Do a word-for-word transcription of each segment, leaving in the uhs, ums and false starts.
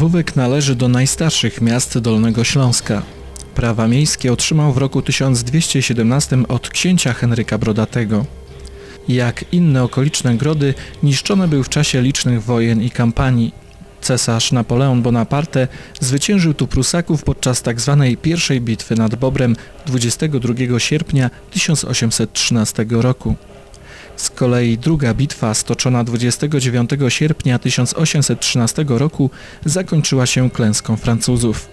Lwówek należy do najstarszych miast Dolnego Śląska. Prawa miejskie otrzymał w roku tysiąc dwieście siedemnastym od księcia Henryka Brodatego. Jak inne okoliczne grody, niszczony był w czasie licznych wojen i kampanii. Cesarz Napoleon Bonaparte zwyciężył tu Prusaków podczas tzw. pierwszej bitwy nad Bobrem dwudziestego drugiego sierpnia tysiąc osiemset trzynastego roku. Z kolei druga bitwa stoczona dwudziestego dziewiątego sierpnia tysiąc osiemset trzynastego roku zakończyła się klęską Francuzów.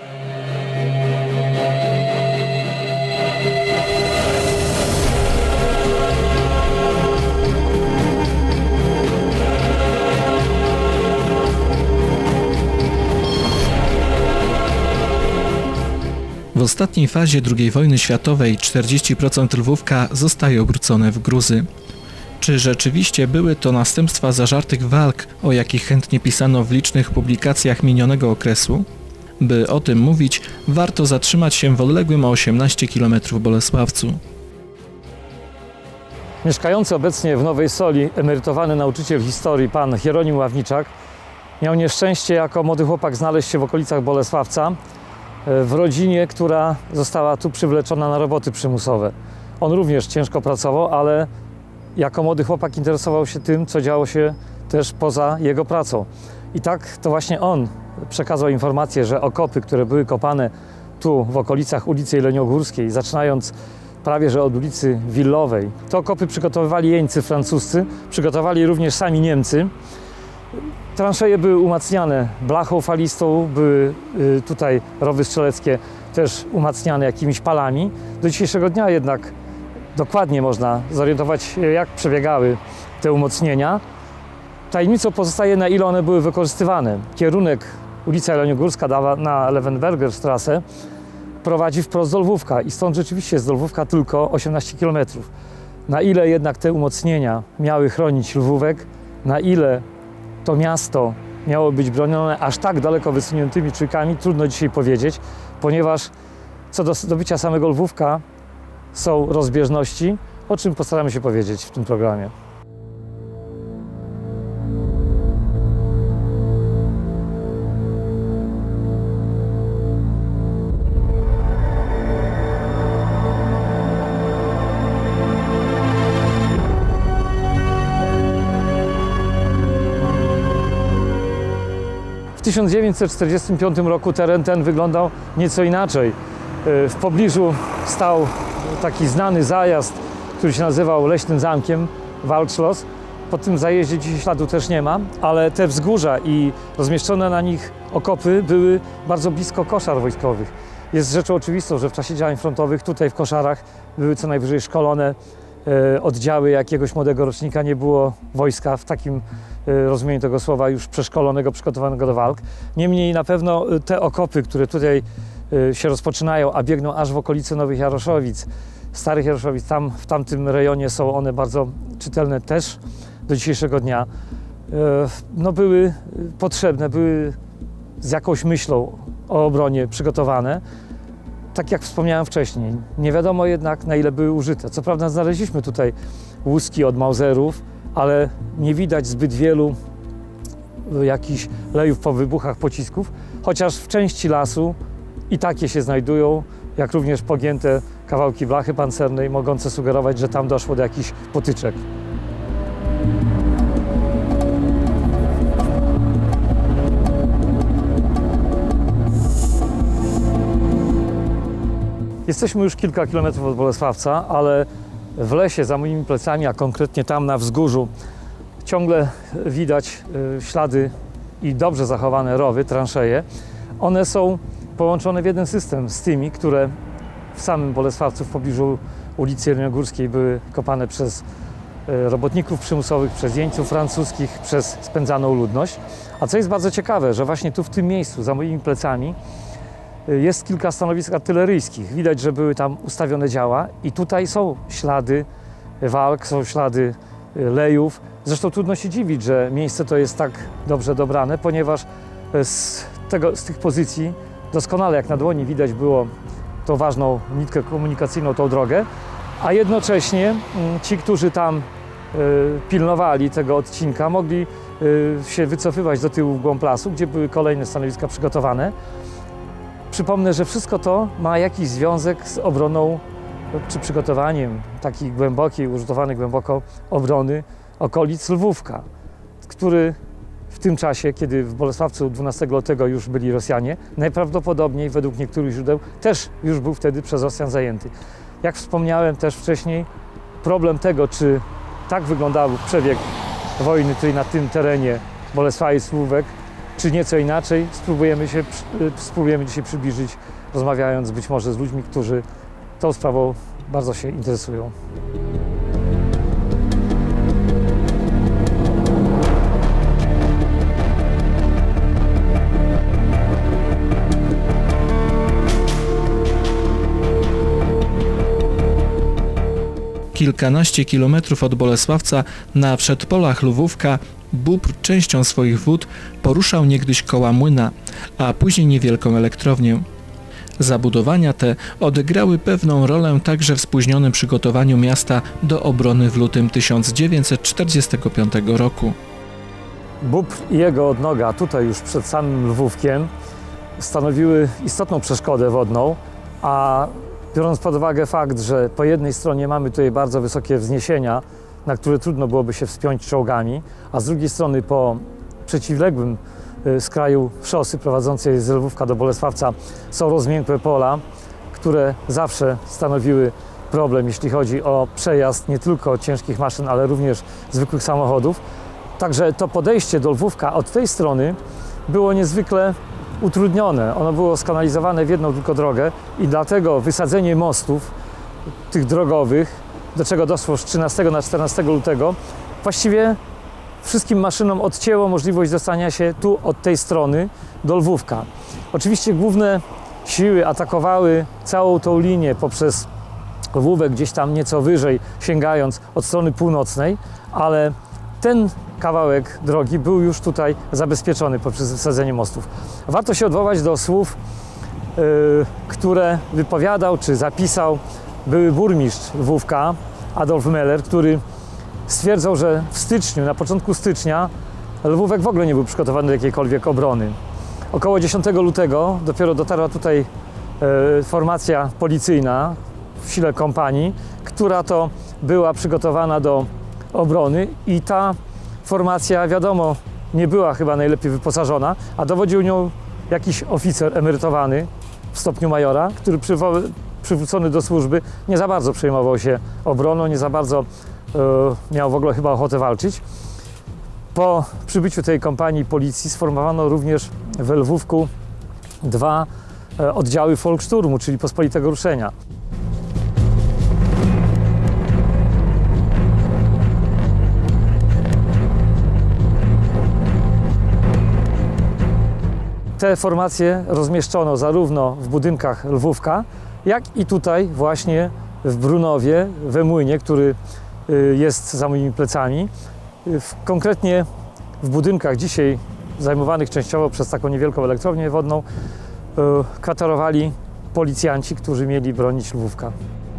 W ostatniej fazie drugiej wojny światowej czterdzieści procent Lwówka zostaje obrócone w gruzy. Czy rzeczywiście były to następstwa zażartych walk, o jakich chętnie pisano w licznych publikacjach minionego okresu? By o tym mówić, warto zatrzymać się w odległym o osiemnaście kilometrów Bolesławcu. Mieszkający obecnie w Nowej Soli emerytowany nauczyciel historii pan Hieronim Ławniczak miał nieszczęście jako młody chłopak znaleźć się w okolicach Bolesławca w rodzinie, która została tu przywleczona na roboty przymusowe. On również ciężko pracował, ale jako młody chłopak interesował się tym, co działo się też poza jego pracą. I tak to właśnie on przekazał informację, że okopy, które były kopane tu w okolicach ulicy Jeleniogórskiej, zaczynając prawie że od ulicy Willowej, te okopy przygotowywali jeńcy francuscy, przygotowali również sami Niemcy. Transzeje były umacniane blachą falistą, były tutaj rowy strzeleckie też umacniane jakimiś palami. Do dzisiejszego dnia jednak dokładnie można zorientować, jak przebiegały te umocnienia. Tajemnicą pozostaje, na ile one były wykorzystywane. Kierunek ulica Jeleniogórska na Levenbergerstrasse prowadzi wprost do Lwówka i stąd rzeczywiście jest do Lwówka tylko osiemnaście kilometrów. Na ile jednak te umocnienia miały chronić Lwówek, na ile to miasto miało być bronione aż tak daleko wysuniętymi czujkami, trudno dzisiaj powiedzieć, ponieważ co do zdobycia samego Lwówka są rozbieżności, o czym postaramy się powiedzieć w tym programie. W tysiąc dziewięćset czterdziestym piątym roku teren ten wyglądał nieco inaczej. W pobliżu stał taki znany zajazd, który się nazywał Leśnym Zamkiem, Waldschloss. Po tym zajeździe dzisiaj śladu też nie ma, ale te wzgórza i rozmieszczone na nich okopy były bardzo blisko koszar wojskowych. Jest rzeczą oczywistą, że w czasie działań frontowych tutaj w koszarach były co najwyżej szkolone e, oddziały jakiegoś młodego rocznika, nie było wojska w takim e, rozumieniu tego słowa już przeszkolonego, przygotowanego do walk. Niemniej na pewno te okopy, które tutaj e, się rozpoczynają, a biegną aż w okolicy Nowych Jaroszowic, Starych Jaroszowic, tam w tamtym rejonie są one bardzo czytelne też do dzisiejszego dnia, no były potrzebne, były z jakąś myślą o obronie przygotowane. Tak jak wspomniałem wcześniej, nie wiadomo jednak, na ile były użyte. Co prawda znaleźliśmy tutaj łuski od Mauserów, ale nie widać zbyt wielu jakichś lejów po wybuchach pocisków, chociaż w części lasu i takie się znajdują, jak również pogięte kawałki blachy pancernej, mogące sugerować, że tam doszło do jakichś potyczek. Jesteśmy już kilka kilometrów od Bolesławca, ale w lesie za moimi plecami, a konkretnie tam na wzgórzu, ciągle widać ślady i dobrze zachowane rowy, transzeje. One są połączone w jeden system z tymi, które w samym Bolesławcu w pobliżu ulicy Jeleniogórskiej były kopane przez robotników przymusowych, przez jeńców francuskich, przez spędzaną ludność. A co jest bardzo ciekawe, że właśnie tu w tym miejscu, za moimi plecami, jest kilka stanowisk artyleryjskich. Widać, że były tam ustawione działa i tutaj są ślady walk, są ślady lejów. Zresztą trudno się dziwić, że miejsce to jest tak dobrze dobrane, ponieważ z, tego, z tych pozycji doskonale jak na dłoni widać było tą ważną nitkę komunikacyjną, tą drogę, a jednocześnie ci, którzy tam pilnowali tego odcinka, mogli się wycofywać do tyłu w głąb lasu, gdzie były kolejne stanowiska przygotowane. Przypomnę, że wszystko to ma jakiś związek z obroną czy przygotowaniem takiej głębokiej, użytkowanej głęboko obrony okolic Lwówka, który w tym czasie, kiedy w Bolesławcu dwunastego lutego już byli Rosjanie, najprawdopodobniej według niektórych źródeł też już był wtedy przez Rosjan zajęty. Jak wspomniałem też wcześniej, problem tego, czy tak wyglądał przebieg wojny tutaj na tym terenie Bolesławiec-Lwówek, czy nieco inaczej, spróbujemy, się, spróbujemy dzisiaj przybliżyć, rozmawiając być może z ludźmi, którzy tą sprawą bardzo się interesują. Kilkanaście kilometrów od Bolesławca na przedpolach Lwówka Bóbr częścią swoich wód poruszał niegdyś koła młyna, a później niewielką elektrownię. Zabudowania te odegrały pewną rolę także w spóźnionym przygotowaniu miasta do obrony w lutym tysiąc dziewięćset czterdziestego piątego roku. Bóbr i jego odnoga tutaj już przed samym Lwówkiem stanowiły istotną przeszkodę wodną, a biorąc pod uwagę fakt, że po jednej stronie mamy tutaj bardzo wysokie wzniesienia, na które trudno byłoby się wspiąć czołgami, a z drugiej strony po przeciwległym skraju szosy prowadzącej z Lwówka do Bolesławca są rozmiękłe pola, które zawsze stanowiły problem, jeśli chodzi o przejazd nie tylko ciężkich maszyn, ale również zwykłych samochodów. Także to podejście do Lwówka od tej strony było niezwykle utrudnione. Ono było skanalizowane w jedną tylko drogę i dlatego wysadzenie mostów tych drogowych, do czego doszło z trzynastego na czternastego lutego, właściwie wszystkim maszynom odcięło możliwość dostania się tu od tej strony do Lwówka. Oczywiście główne siły atakowały całą tą linię poprzez Lwówek gdzieś tam nieco wyżej, sięgając od strony północnej, ale ten kawałek drogi był już tutaj zabezpieczony poprzez wysadzenie mostów. Warto się odwołać do słów, yy, które wypowiadał czy zapisał były burmistrz Lwówka, Adolf Meller, który stwierdzał, że w styczniu, na początku stycznia Lwówek w ogóle nie był przygotowany do jakiejkolwiek obrony. Około dziesiątego lutego dopiero dotarła tutaj e, formacja policyjna w sile kompanii, która to była przygotowana do obrony i ta formacja, wiadomo, nie była chyba najlepiej wyposażona, a dowodził nią jakiś oficer emerytowany w stopniu majora, który przywo- przywrócony do służby nie za bardzo przejmował się obroną, nie za bardzo e, miał w ogóle chyba ochotę walczyć. Po przybyciu tej kompanii policji sformowano również w Lwówku dwa e, oddziały Volkssturmu, czyli pospolitego ruszenia. Te formacje rozmieszczono zarówno w budynkach Lwówka, jak i tutaj właśnie w Brunowie, we młynie, który jest za moimi plecami. Konkretnie w budynkach dzisiaj zajmowanych częściowo przez taką niewielką elektrownię wodną kwaterowali policjanci, którzy mieli bronić Lwówka.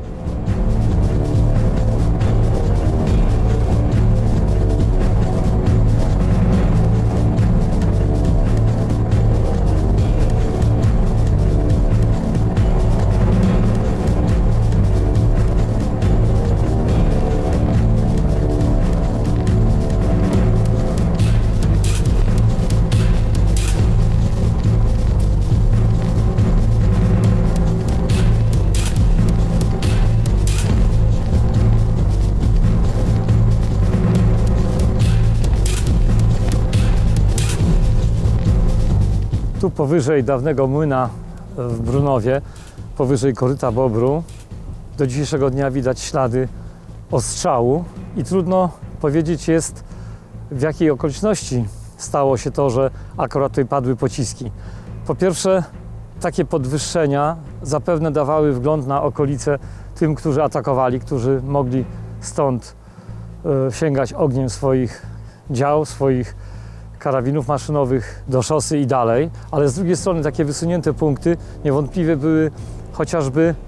Tu powyżej dawnego młyna w Brunowie, powyżej koryta Bobru, do dzisiejszego dnia widać ślady ostrzału i trudno powiedzieć jest, w jakiej okoliczności stało się to, że akurat tutaj padły pociski. Po pierwsze, takie podwyższenia zapewne dawały wgląd na okolice tym, którzy atakowali, którzy mogli stąd y, sięgać ogniem swoich dział, swoich karabinów maszynowych do szosy i dalej, ale z drugiej strony takie wysunięte punkty niewątpliwie były chociażby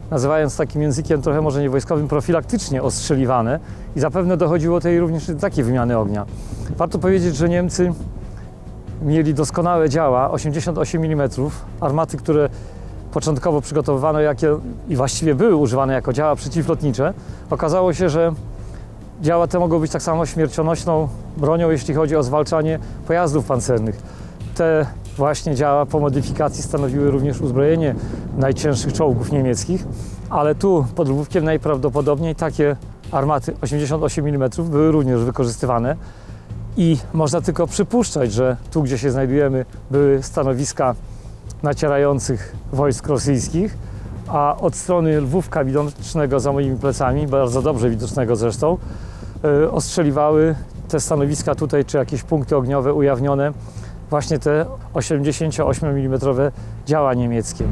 nazywając takim językiem trochę może nie wojskowym, profilaktycznie ostrzeliwane i zapewne dochodziło tej również do takiej wymiany ognia. Warto powiedzieć, że Niemcy mieli doskonałe działa, osiemdziesiąt osiem milimetrów, armaty, które początkowo przygotowywano jakie, i właściwie były używane jako działa przeciwlotnicze. Okazało się, że działa te mogą być tak samo śmiercionośną bronią, jeśli chodzi o zwalczanie pojazdów pancernych. Te właśnie działa po modyfikacji stanowiły również uzbrojenie najcięższych czołgów niemieckich, ale tu pod Lwówkiem najprawdopodobniej takie armaty osiemdziesiąt osiem milimetrów były również wykorzystywane i można tylko przypuszczać, że tu, gdzie się znajdujemy, były stanowiska nacierających wojsk rosyjskich, a od strony Lwówka widocznego za moimi plecami, bardzo dobrze widocznego zresztą, yy, ostrzeliwały te stanowiska tutaj, czy jakieś punkty ogniowe ujawnione, właśnie te osiemdziesiąt osiem milimetrowe działa niemieckie.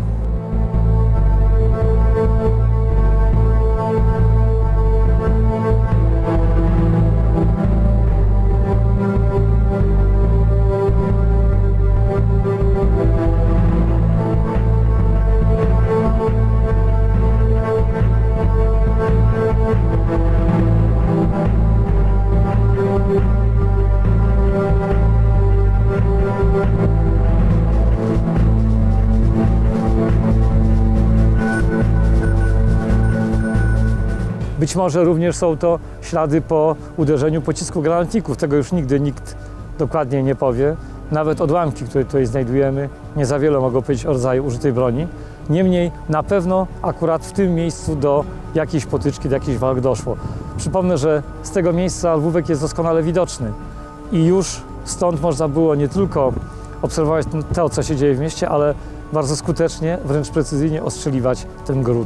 Być może również są to ślady po uderzeniu pocisku granatników. Tego już nigdy nikt dokładnie nie powie. Nawet odłamki, które tutaj znajdujemy, nie za wiele mogą powiedzieć o rodzaju użytej broni. Niemniej na pewno akurat w tym miejscu do jakiejś potyczki, do jakichś walk doszło. Przypomnę, że z tego miejsca Lwówek jest doskonale widoczny i już stąd można było nie tylko obserwować to, co się dzieje w mieście, ale bardzo skutecznie, wręcz precyzyjnie ostrzeliwać ten gród.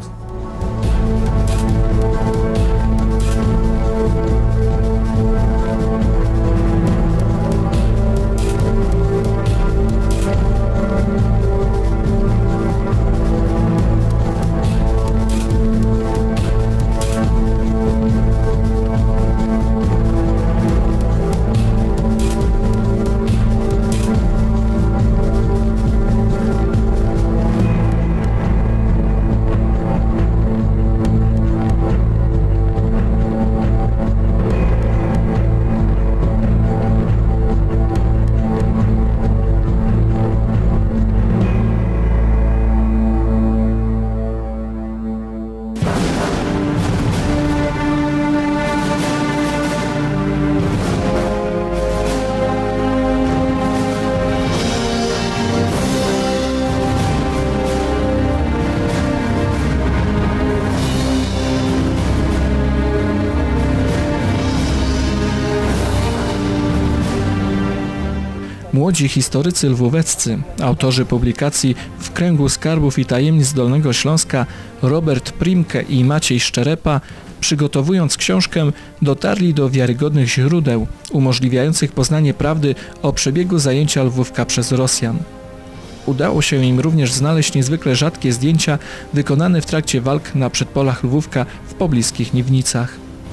Młodzi historycy lwóweccy, autorzy publikacji W kręgu skarbów i tajemnic Dolnego Śląska Robert Primke i Maciej Szczerepa, przygotowując książkę, dotarli do wiarygodnych źródeł umożliwiających poznanie prawdy o przebiegu zajęcia Lwówka przez Rosjan. Udało się im również znaleźć niezwykle rzadkie zdjęcia wykonane w trakcie walk na przedpolach Lwówka w pobliskich Niwnicach.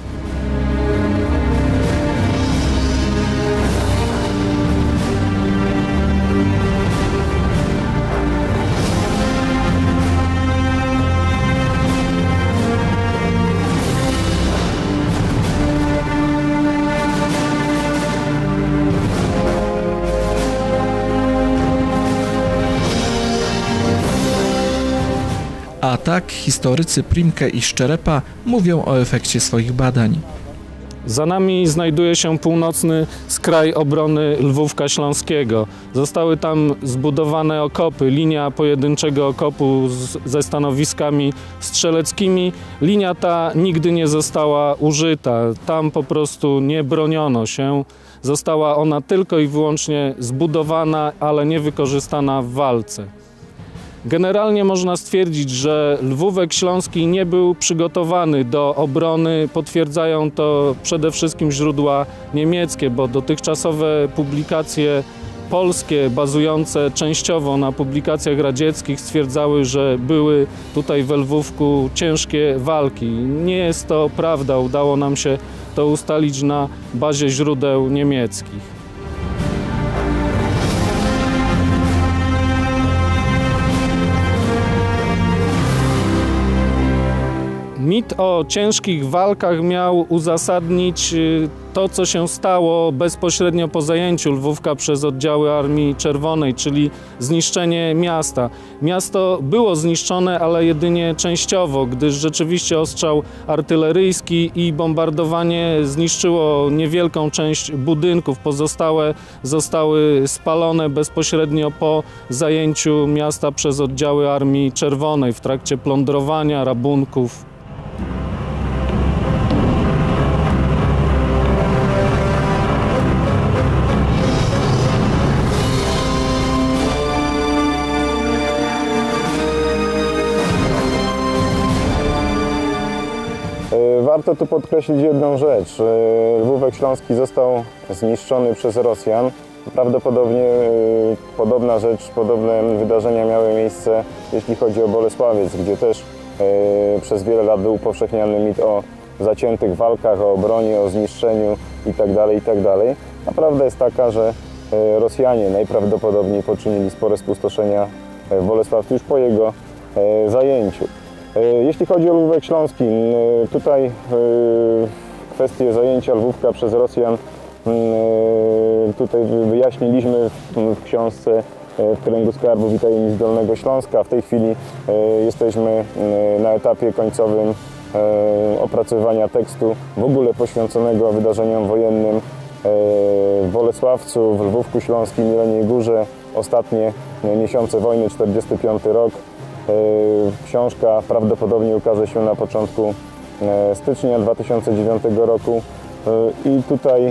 A tak historycy Primke i Szczerepa mówią o efekcie swoich badań. Za nami znajduje się północny skraj obrony Lwówka Śląskiego. Zostały tam zbudowane okopy, linia pojedynczego okopu z, ze stanowiskami strzeleckimi. Linia ta nigdy nie została użyta, tam po prostu nie broniono się. Została ona tylko i wyłącznie zbudowana, ale nie wykorzystana w walce. Generalnie można stwierdzić, że Lwówek Śląski nie był przygotowany do obrony. Potwierdzają to przede wszystkim źródła niemieckie, bo dotychczasowe publikacje polskie, bazujące częściowo na publikacjach radzieckich, stwierdzały, że były tutaj we Lwówku ciężkie walki. Nie jest to prawda, udało nam się to ustalić na bazie źródeł niemieckich. Mit o ciężkich walkach miał uzasadnić to, co się stało bezpośrednio po zajęciu Lwówka przez oddziały Armii Czerwonej, czyli zniszczenie miasta. Miasto było zniszczone, ale jedynie częściowo, gdyż rzeczywiście ostrzał artyleryjski i bombardowanie zniszczyło niewielką część budynków. Pozostałe zostały spalone bezpośrednio po zajęciu miasta przez oddziały Armii Czerwonej w trakcie plądrowania, rabunków. Warto tu podkreślić jedną rzecz. Lwówek Śląski został zniszczony przez Rosjan. Prawdopodobnie podobna rzecz, podobne wydarzenia miały miejsce, jeśli chodzi o Bolesławiec, gdzie też przez wiele lat był upowszechniany mit o zaciętych walkach, o obronie, o zniszczeniu itd. itd. A prawda jest taka, że Rosjanie najprawdopodobniej poczynili spore spustoszenia w Bolesławcu już po jego zajęciu. Jeśli chodzi o Lwówek Śląski, tutaj kwestię zajęcia Lwówka przez Rosjan tutaj wyjaśniliśmy w książce W kręgu skarbów i tajemnic Dolnego Śląska. W tej chwili jesteśmy na etapie końcowym opracowywania tekstu w ogóle poświęconego wydarzeniom wojennym w Bolesławcu, w Lwówku Śląskim, Jeleniej Górze. Ostatnie miesiące wojny, czterdziesty piąty rok. Książka prawdopodobnie ukaże się na początku stycznia dwa tysiące dziewiątego roku i tutaj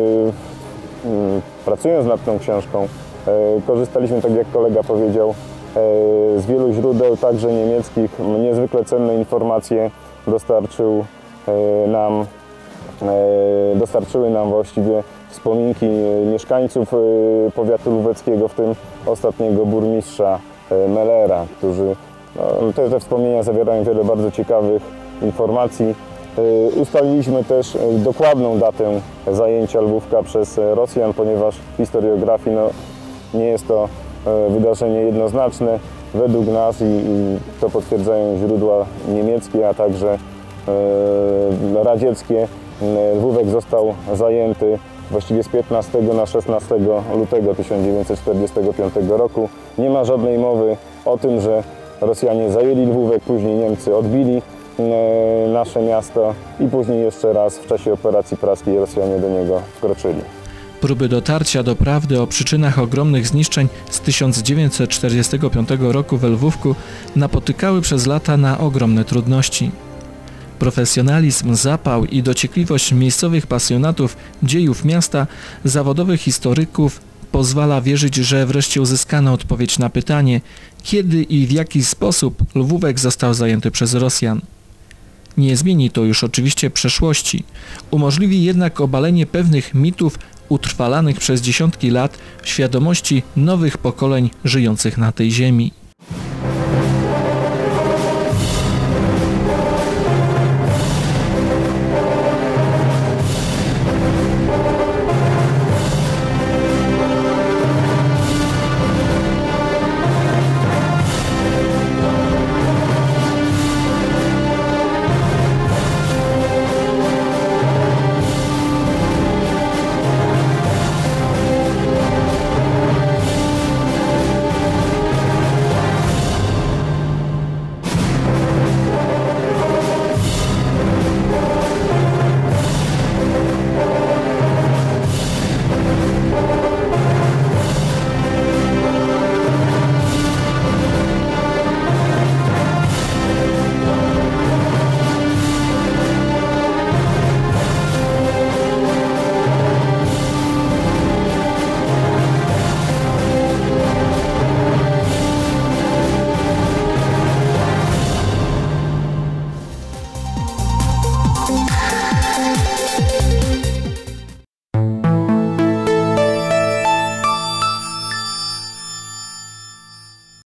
pracując nad tą książką korzystaliśmy, tak jak kolega powiedział, z wielu źródeł, także niemieckich. Niezwykle cenne informacje dostarczył nam, dostarczyły nam właściwie wspominki mieszkańców powiatu lwóweckiego, w tym ostatniego burmistrza Mellera, którzy no, te, te wspomnienia zawierają wiele bardzo ciekawych informacji. Ustaliliśmy też dokładną datę zajęcia Lwówka przez Rosjan, ponieważ w historiografii no, nie jest to wydarzenie jednoznaczne. Według nas, i, i to potwierdzają źródła niemieckie, a także e, radzieckie, Lwówek został zajęty właściwie z piętnastego na szesnastego lutego tysiąc dziewięćset czterdziestego piątego roku. Nie ma żadnej mowy o tym, że Rosjanie zajęli Lwówek, później Niemcy odbili e, nasze miasto i później jeszcze raz w czasie operacji praskiej Rosjanie do niego wkroczyli. Próby dotarcia do prawdy o przyczynach ogromnych zniszczeń z tysiąc dziewięćset czterdziestego piątego roku we Lwówku napotykały przez lata na ogromne trudności. Profesjonalizm, zapał i dociekliwość miejscowych pasjonatów dziejów miasta, zawodowych historyków pozwala wierzyć, że wreszcie uzyskano odpowiedź na pytanie, kiedy i w jaki sposób Lwówek został zajęty przez Rosjan. Nie zmieni to już oczywiście przeszłości, umożliwi jednak obalenie pewnych mitów utrwalanych przez dziesiątki lat w świadomości nowych pokoleń żyjących na tej ziemi.